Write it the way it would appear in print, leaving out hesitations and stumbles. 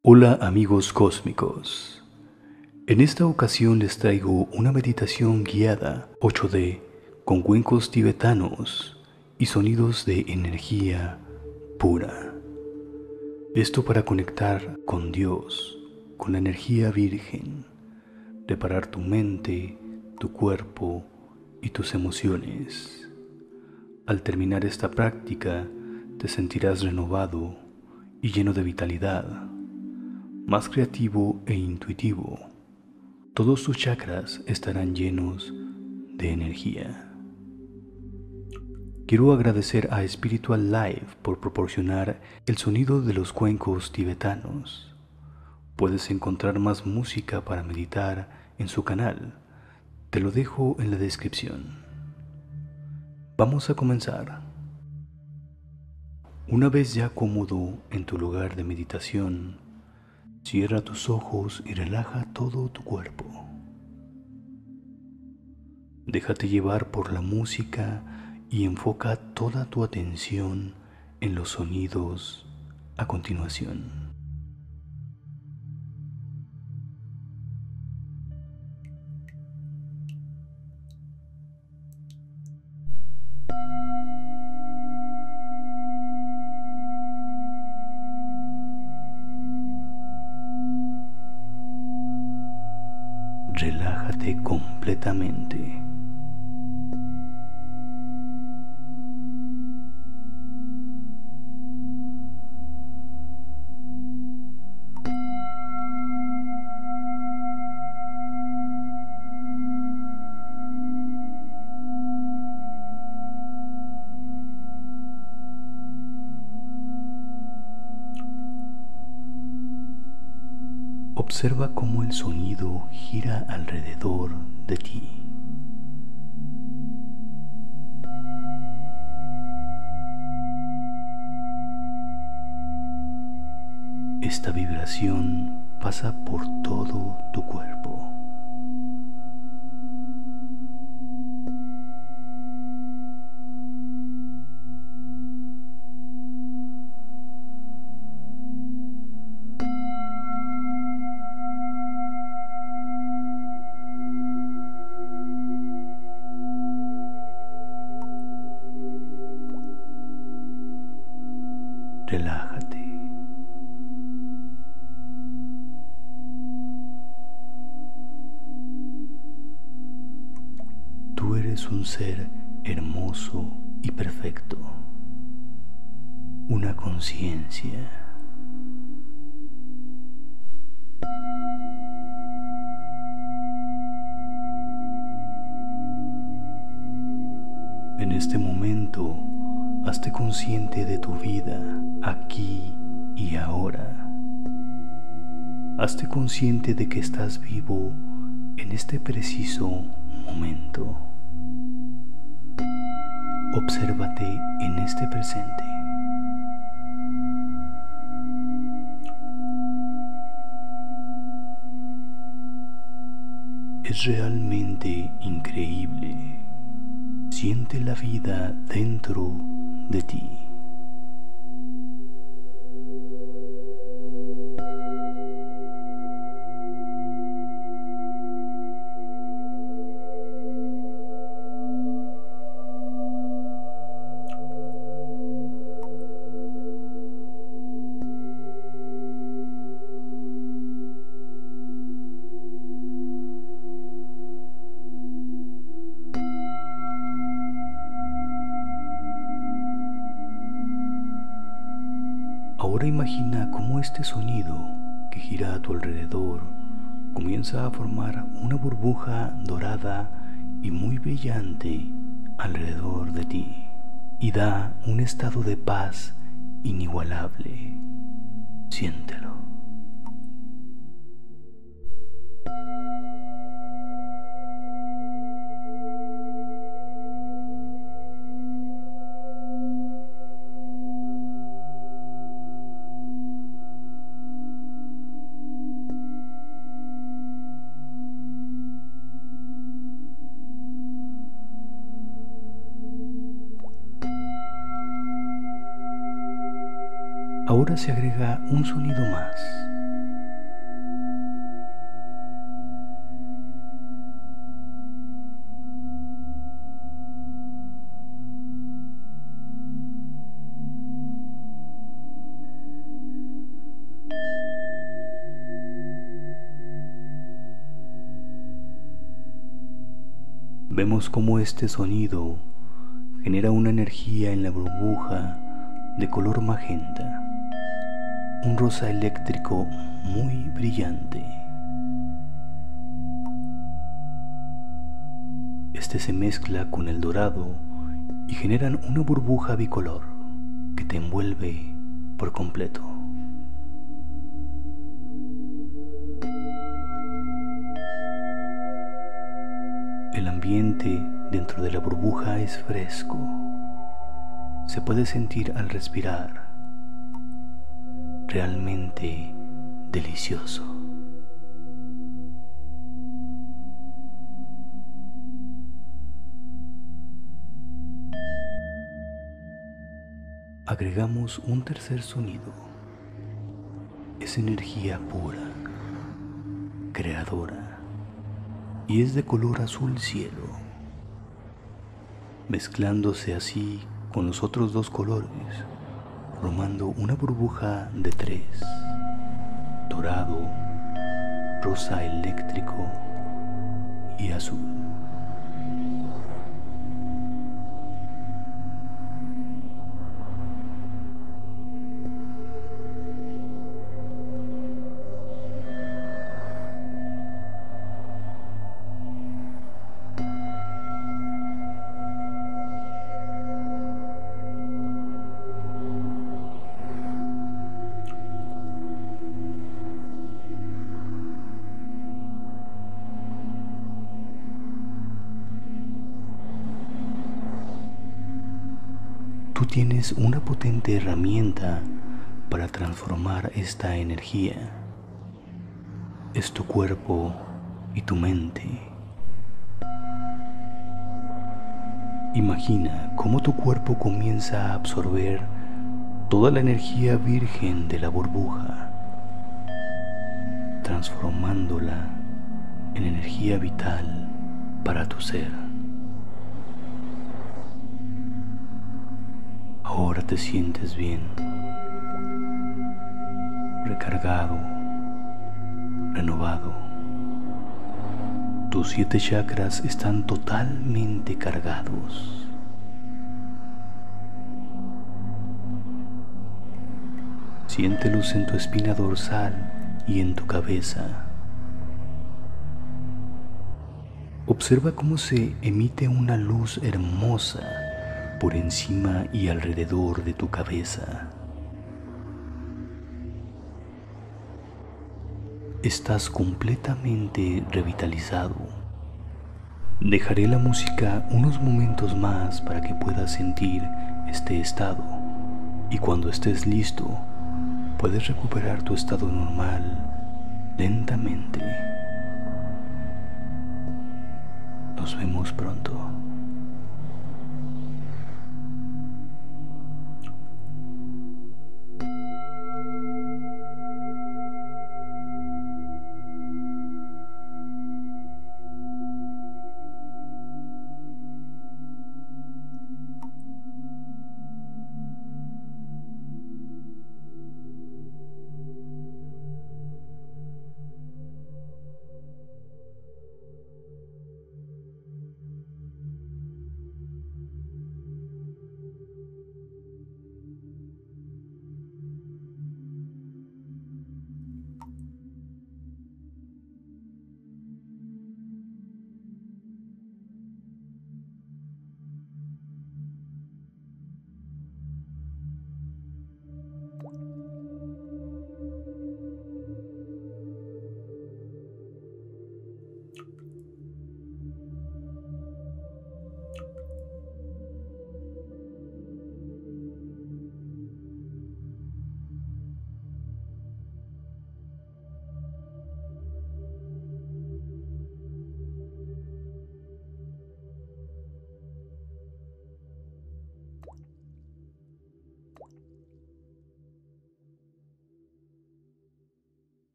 Hola amigos cósmicos, en esta ocasión les traigo una meditación guiada 8D con cuencos tibetanos y sonidos de energía pura. Esto para conectar con Dios, con la energía virgen, preparar tu mente, tu cuerpo y tus emociones. Al terminar esta práctica te sentirás renovado y lleno de vitalidad, más creativo e intuitivo. Todos tus chakras estarán llenos de energía. Quiero agradecer a Spiritual Life por proporcionar el sonido de los cuencos tibetanos. Puedes encontrar más música para meditar en su canal. Te lo dejo en la descripción. Vamos a comenzar. Una vez ya cómodo en tu lugar de meditación, cierra tus ojos y relaja todo tu cuerpo. Déjate llevar por la música y enfoca toda tu atención en los sonidos a continuación. Relájate completamente. Observa cómo el sonido gira alrededor de ti. Esta vibración pasa por todo tu cuerpo. Relájate. Tú eres un ser hermoso y perfecto, una conciencia. En este momento, hazte consciente de tu vida aquí y ahora. Hazte consciente de que estás vivo en este preciso momento. Obsérvate en este presente. Es realmente increíble. Siente la vida dentro de ti. Ahora imagina cómo este sonido que gira a tu alrededor comienza a formar una burbuja dorada y muy brillante alrededor de ti y da un estado de paz inigualable. Siéntelo. Ahora se agrega un sonido más. Vemos cómo este sonido genera una energía en la burbuja de color magenta, un rosa eléctrico muy brillante. Este se mezcla con el dorado y generan una burbuja bicolor que te envuelve por completo. El ambiente dentro de la burbuja es fresco. Se puede sentir al respirar. Realmente delicioso. Agregamos un tercer sonido. Es energía pura, creadora, y es de color azul cielo, mezclándose así con los otros dos colores, formando una burbuja de tres: dorado, rosa eléctrico y azul. Tú tienes una potente herramienta para transformar esta energía. Es tu cuerpo y tu mente. Imagina cómo tu cuerpo comienza a absorber toda la energía virgen de la burbuja, transformándola en energía vital para tu ser. Ahora te sientes bien, recargado, renovado. Tus 7 chakras están totalmente cargados. Siente luz en tu espina dorsal y en tu cabeza. Observa cómo se emite una luz hermosa por encima y alrededor de tu cabeza. Estás completamente revitalizado. Dejaré la música unos momentos más para que puedas sentir este estado, y cuando estés listo, puedes recuperar tu estado normal lentamente. Nos vemos pronto.